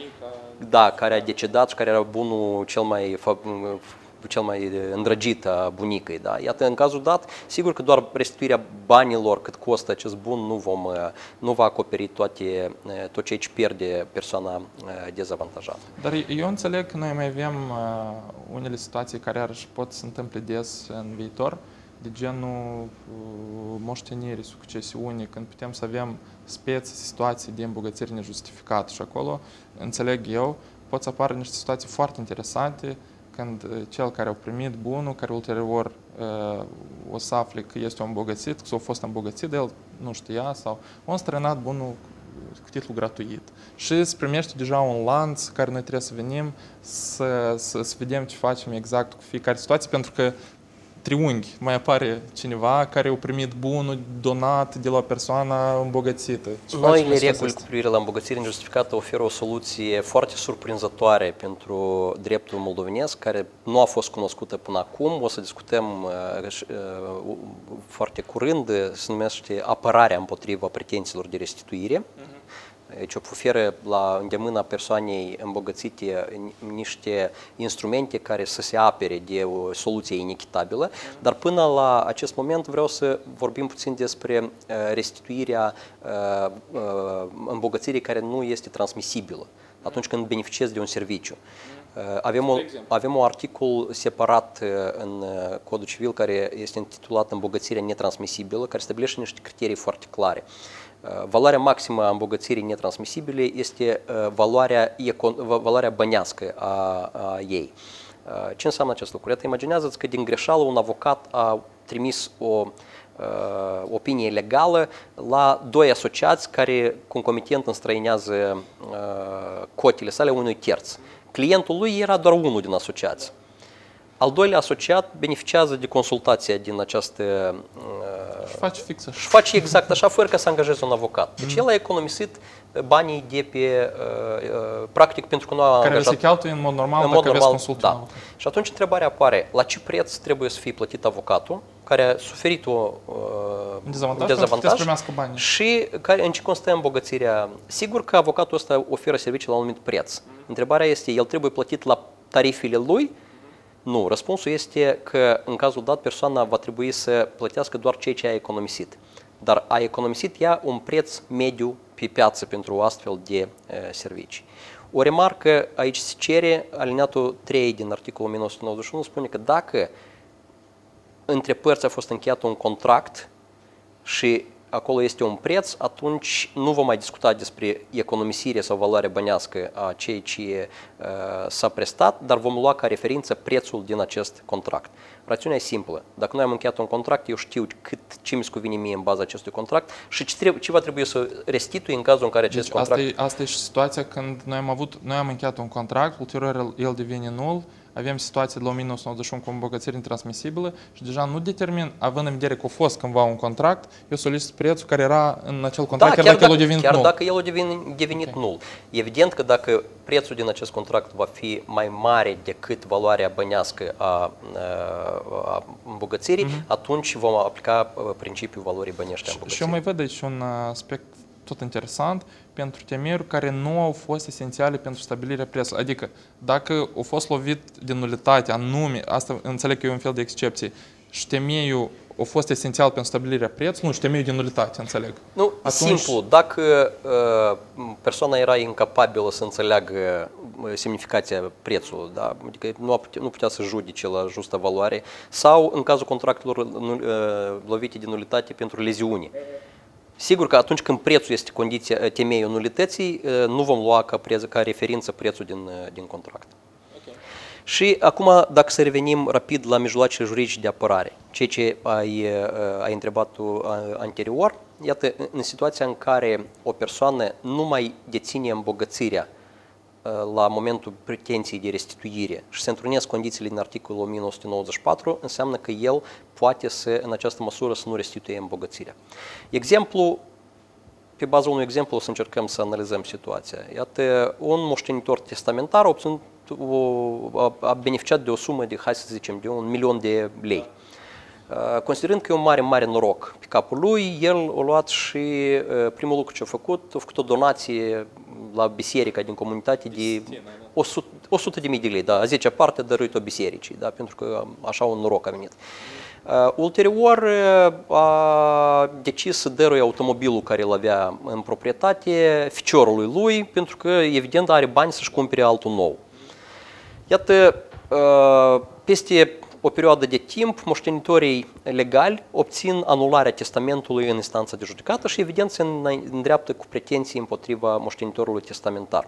da, care a decedat și care era bunul cel mai, cel mai îndrăgit a bunicăi. Da? Iată, în cazul dat, sigur că doar restituirea banilor cât costă acest bun nu, vom, nu va acoperi toate, tot ceea ce pierde persoana dezavantajată.
Dar eu înțeleg că noi mai avem uh, unele situații care iarăși pot să se întâmple des în viitor, de genul uh, moștenirii, succesiunii, când putem să avem spețe, situații de îmbogățire nejustificată și acolo, înțeleg eu, pot să apară niște situații foarte interesante când cel care a primit bunul, care ulterior uh, o să afle că este îmbogățit, că s-a fost îmbogățit, el nu știa sau a înstrăinat bunul cu titlu gratuit. Și se primește deja un lanț care noi trebuie să venim să, să, să vedem ce facem exact cu fiecare situație, pentru că triunghi, mai apare cineva care a primit bunul donat de la o persoană îmbogățită.
Noile reguli cu privire la îmbogățire nejustificată oferă o soluție foarte surprinzătoare pentru dreptul moldovenesc, care nu a fost cunoscută până acum. O să discutăm uh, uh, foarte curând, se numește apărarea împotriva pretențiilor de restituire. Uh-huh. Deci oferă la îndemâna persoanei îmbogățite niște instrumente care să se apere de o soluție inechitabilă, dar până la acest moment vreau să vorbim puțin despre restituirea îmbogățirii care nu este transmisibilă atunci când beneficiezi de un serviciu. Avem, o, avem un articol separat în Codul Civil care este intitulat Îmbogățirea netransmisibilă, care stabilește niște criterii foarte clare. Valoarea maximă a îmbogățirii netransmisibile este valoarea, valoarea bănească a, a ei. Ce înseamnă acest lucru? Iată, imaginează-ți că din greșeală un avocat a trimis o opinie legală la doi asociați care concomitent înstrăinează cotile sale unui terț. Clientul lui era doar unul din asociați. Al doilea asociat beneficiază de consultația din această...
Și face fix așa.
Și face exact așa, fără ca să angajeze un avocat. Deci el a economisit banii de pe... Practic, pentru că nu a
care
angajat...
se cheltuie în mod normal
în
dacă
mod normal,
aveți consultul.
da. Și atunci întrebarea apare, la ce preț trebuie să fie plătit avocatul care a suferit o, uh,
un dezavantaj,
dezavantaj
bani.
Și care, în ce constă îmbogățirea? Sigur că avocatul ăsta oferă servicii la un anumit preț. Întrebarea este, el trebuie plătit la tarifele lui? Nu. Răspunsul este că în cazul dat persoana va trebui să plătească doar ceea ce a economisit. Dar a economisit ea un preț mediu pe piață pentru astfel de uh, servicii. O remarcă aici se cere, alineatul trei din articolul o mie nouă sute nouăzeci și unu spune că dacă între părți a fost încheiat un contract și acolo este un preț, atunci nu vom mai discuta despre economisire sau valoare bănească a ceea ce uh, s-a prestat, dar vom lua ca referință prețul din acest contract. Rațiunea e simplă. Dacă noi am încheiat un contract, eu știu cât, ce mi se cuvine mie în baza acestui contract și ce, trebuie, ce va trebui să restitui în cazul în care acest
deci
contract...
Asta e, asta e și situația când noi am, avut, noi am încheiat un contract, ulterior el devine nul, avem situația de la o mie nouă sute nouăzeci și unu cu îmbogățire intransmisibilă și deja nu determin, având în vedere că a fost cândva un contract, eu solicit prețul care era în acel contract,
da,
chiar,
chiar
dacă el a devenit
chiar
nul.
dacă el a devenit, devenit okay. nul. Evident că dacă prețul din acest contract va fi mai mare decât valoarea bănească a, a, a îmbogățirii, mm-hmm. atunci vom aplica principiul valorii bănești a îmbogățirii.
Și eu mai văd aici un aspect tot interesant pentru temeri care nu au fost esențiale pentru stabilirea prețului. Adică, dacă a fost lovit de nulitate anume, asta înțeleg că e un fel de excepție, și temeiul a fost esențial pentru stabilirea prețului, nu, și temeiul de nulitate, înțeleg.
Nu, atunci... simplu. Dacă uh, persoana era incapabilă să înțeleagă semnificația prețului, da? Adică nu, putea, nu putea să judece la justă valoare, sau în cazul contractelor uh, lovite de nulitate pentru leziuni. Sigur că atunci când prețul este condiția, temeiul nulității, nu vom lua ca, preț, ca referință prețul din, din contract. Okay. Și acum, dacă să revenim rapid la mijloacele juridice de apărare, ceea ce ai, ai întrebat tu anterior, iată, în situația în care o persoană nu mai deține îmbogățirea la momentul pretenției de restituire și se întrunesc condițiile din articolul o mie nouă sute nouăzeci și patru, înseamnă că el poate să, în această măsură, să nu restituie îmbogățirea. Exemplu, pe baza unui exemplu o să încercăm să analizăm situația. Iată, un moștenitor testamentar a, obținut o, a beneficiat de o sumă de, hai să zicem, de un milion de lei. Considerând că e un mare, mare noroc pe capul lui, el a luat și primul lucru ce a făcut, a făcut o donație la biserica din comunitate de o sută de mii de lei, da, a zecea parte dăruit-o bisericii, da, pentru că așa un noroc a venit. Uh, ulterior a decis să dăruie automobilul care îl avea în proprietate ficiorului lui, pentru că evident are bani să-și cumpere altul nou. Iată, uh, peste o perioadă de timp, moștenitorii legali obțin anularea testamentului în instanța de judecată și evident se îndreaptă cu pretenții împotriva moștenitorului testamentar.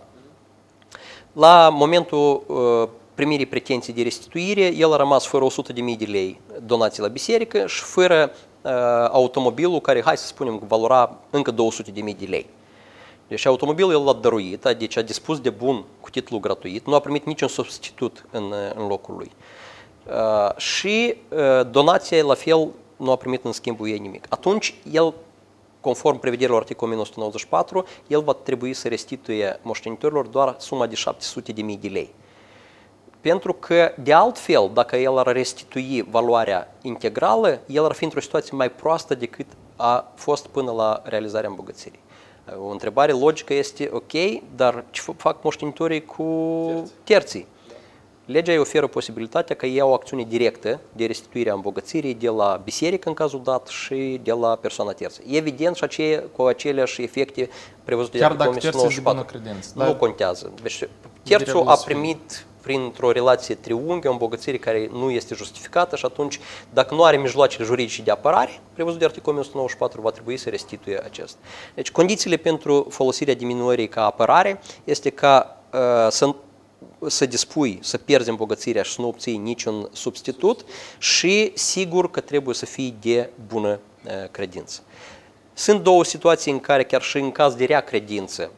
La momentul uh, primirii pretenții de restituire, el a rămas fără o sută de mii de lei donații la biserică și fără uh, automobilul care, hai să spunem, valora încă două sute de mii de lei. Deci automobilul el l-a dăruit, deci a dispus de bun cu titlu gratuit, nu a primit niciun substitut în, în locul lui. Uh, și uh, donația, la fel, nu a primit în schimbul ei nimic. Atunci, el, conform prevederilor articolului o mie nouă sute nouăzeci și patru, el va trebui să restituie moștenitorilor doar suma de șapte sute de mii de lei. Pentru că, de altfel, dacă el ar restitui valoarea integrală, el ar fi într-o situație mai proastă decât a fost până la realizarea îmbogățirii. O întrebare logică este, ok, dar ce fac moștenitorii cu terții? terții? Legea îi oferă posibilitatea că ei au o acțiune directă de restituire a îmbogățirii de la biserică în cazul dat și de la persoana terță. Evident și aceea, cu aceleași efecte prevăzute de articolul o mie nouă sute nouăzeci și patru.
Credință,
nu contează. Deci terțul a primit printr-o relație triunghi, o îmbogățire care nu este justificată și atunci, dacă nu are mijloacele juridice de apărare, prevăzut de articolul o mie o sută nouăzeci și patru, va trebui să restituie acest. Deci, condițiile pentru folosirea diminuării ca apărare este ca uh, să, să dispui, să pierzi îmbogățirea și să nu obții niciun substitut și sigur că trebuie să fii de bună uh, credință. Sunt două situații în care chiar și în caz de rea credință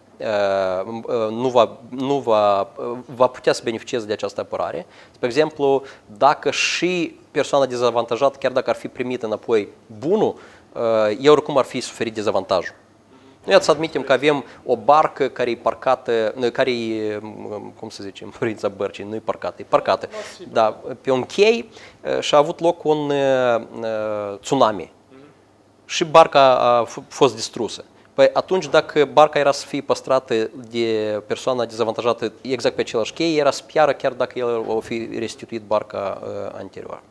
nu va, nu va, va putea să beneficieze de această apărare. Spre exemplu, dacă și persoana dezavantajată, chiar dacă ar fi primit înapoi bunul, ei oricum ar fi suferit dezavantajul. Noi să admitem că avem o barcă care e parcată, care e, cum să zicem, în părința bărcii, nu e parcată, e parcată, da, pe un chei și a avut loc un uh, tsunami și barca a fost distrusă. Păi atunci, dacă barca era să fie păstrată de persoana dezavantajată exact pe același chei, era să piară chiar dacă el o fi restituit barca uh, anterior.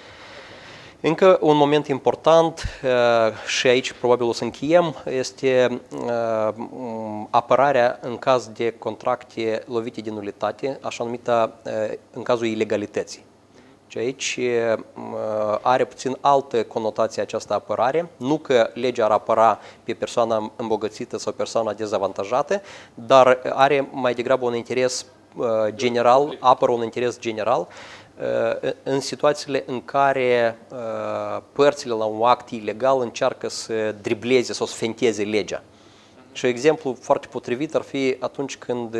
Încă un moment important, uh, și aici probabil o să încheiem, este uh, apărarea în caz de contracte lovite de nulitate, așa numită uh, în cazul ilegalității. Și aici are puțin altă conotație această apărare, nu că legea ar apăra pe persoana îmbogățită sau persoana dezavantajată, dar are mai degrabă un interes general, apără un interes general în situațiile în care părțile la un act ilegal încearcă să dribleze sau să fenteze legea. Și exemplu foarte potrivit ar fi atunci când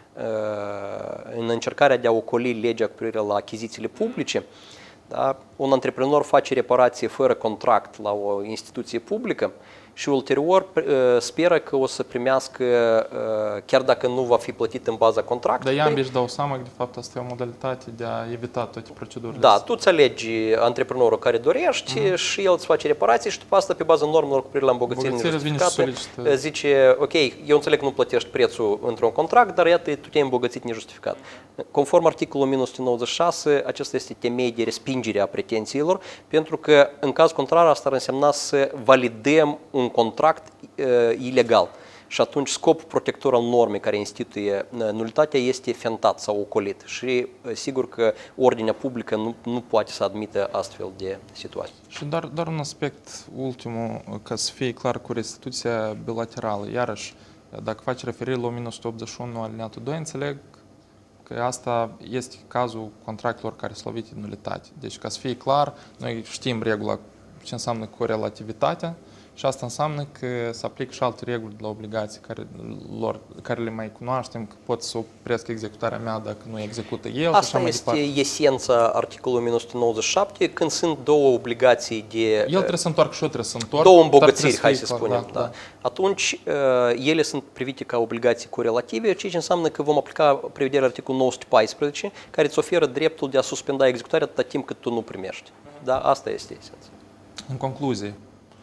în încercarea de a ocoli legea cu privire la achizițiile publice, da, un antreprenor face reparație fără contract la o instituție publică și ulterior speră că o să primească, chiar dacă nu va fi plătit în baza contractului.
Dar ei ambii își dau seama că de fapt asta e o modalitate de a evita toate procedurile.
Da, tu îți alegi antreprenorul care dorești uh-huh. și el îți face reparații și după asta, pe baza normelor cu privire la îmbogățire nejustificate, zice, ok, eu înțeleg că nu plătești prețul într-un contract, dar iată, tu te-ai îmbogățit nejustificat. Conform articolul o mie o sută nouăzeci și șase, acesta este temei de respingere a pretențiilor, pentru că în caz contrar asta ar însemna să validăm un contract uh, ilegal. Și atunci scopul protector al normei care instituie nulitatea este fentat sau ocolit. Și sigur că ordinea publică nu, nu poate să admită astfel de situații.
Și doar, doar un aspect ultimul, ca să fie clar cu restituția bilaterală. Iarăși, dacă faci referire la o mie nouă sute optzeci și unu alineatul doi, înțeleg că asta este cazul contractelor care sunt lovite de nulitate. Deci, ca să fie clar, noi știm regula ce înseamnă corelativitatea, și asta înseamnă că se aplică și alte reguli de la obligații care, lor, care le mai cunoaștem, că pot să opresc executarea mea dacă nu execută el.
Asta
și
este
mai
esența articolului o mie nouă sute nouăzeci și șapte, când sunt două obligații de...
El trebuie să întoarcă și eu trebuie să întorc.
Două îmbogățiri, hai să spunem.
Da,
da. Da. Atunci, ele sunt privite ca obligații corelative, ceea ce înseamnă că vom aplica prevederea articolului nouă sute paisprezece, care îți oferă dreptul de a suspenda executarea atâta timp cât tu nu primești. Da, asta este esența.
În concluzie,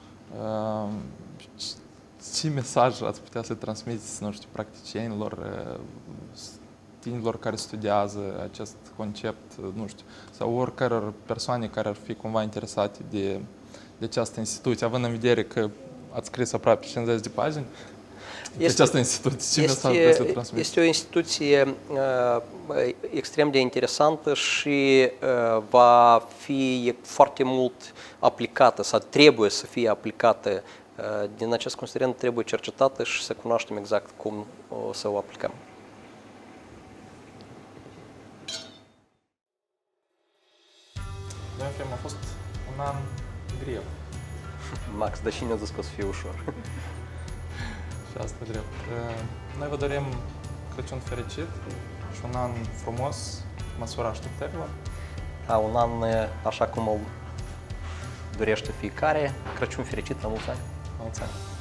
ce mesaj ați putea să transmiteți, nu știu, practicienilor, tinerilor care studiază acest concept, nu știu, sau oricare persoane care ar fi cumva interesate de, de această instituție, având în vedere că ați scris aproape cincizeci de pagini de este, această instituție, ce mesaj puteți să transmiteți?
Este o instituție uh, extrem de interesantă și uh, va fi foarte mult aplicată sau trebuie să fie aplicată. Uh, din acest considerent trebuie cercetată și să cunoaștem exact cum o să o aplicăm.
Noi a fost un an greu.
Max, dar și ne-a zis că o să fie ușor.
Și asta e drept. Noi vă dorim Crăciun fericit și un an frumos, măsura așteptărilor.
Da, un an așa cum îl dorește fiecare. Crăciun fericit, la mulți ani!
La mulți ani!